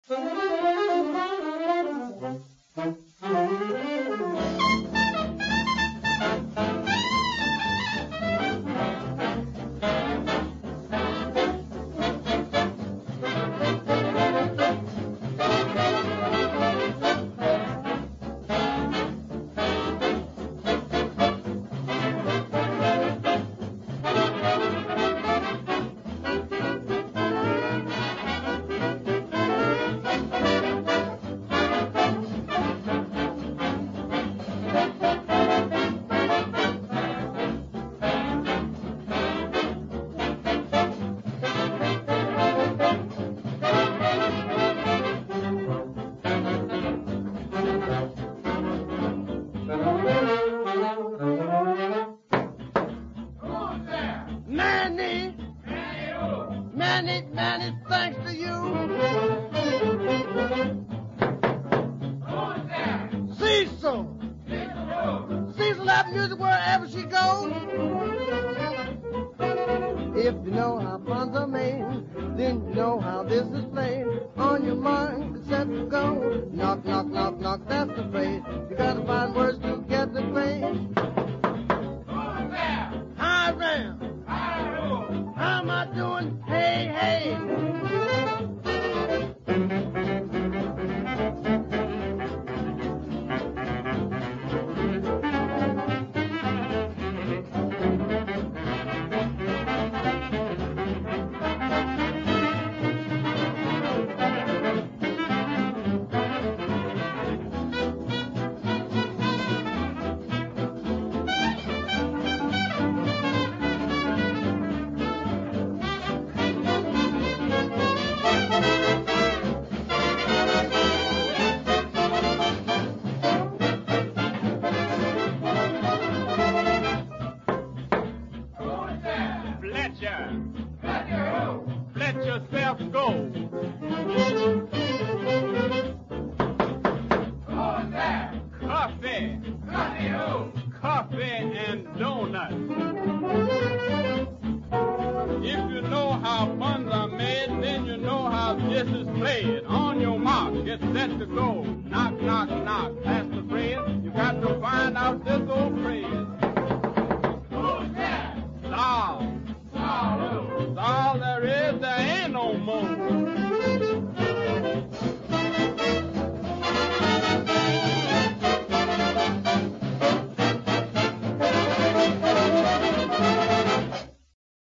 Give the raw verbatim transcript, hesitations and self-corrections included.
Many, many thanks to you. Who's there? Cecil. Cecil Cecil have music wherever she goes. If you know how puns are made, then you know how this is played. On your mind, set to go. Knock, knock, knock, knock, that's the phrase. You gotta find words to get the phrase. Who's there? Hi, Ram. Hi, who? How am I doing? Hey, hey. Who's there? Fletcher, Fletcher who? let yourself go. Who's there? Coffee, Coffee who? coffee and donuts. If you know how buns are made, then you know how this is played. On your mark, get set to go. Knock, knock, knock.